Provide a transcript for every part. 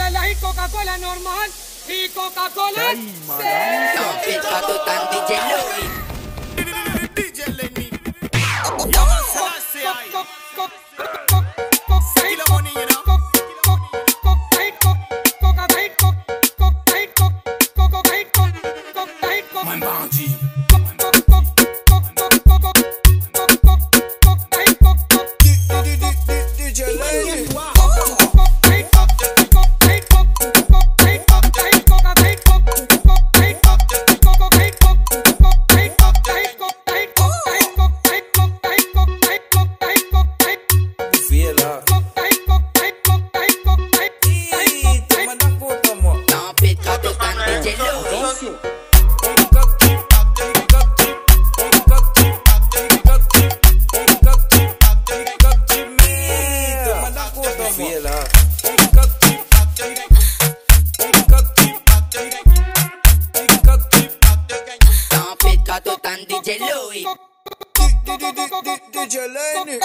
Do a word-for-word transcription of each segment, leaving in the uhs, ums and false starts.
Coca-Cola Light, Coca-Cola normal y Coca-Cola Don't fit Catutan D J Louis. D J Lenny. Kilo money, you know. Man bounty. D J Lenny. Catutan D J Louis. D J Lenny.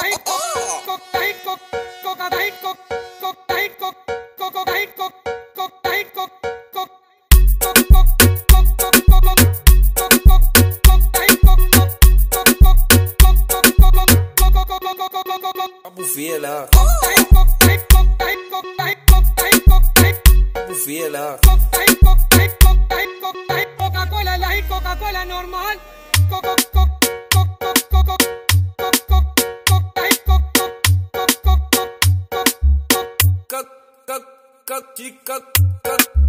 Bufela. Bufela. Coca-Cola Light, Coca-Cola normal. Coca-Cola.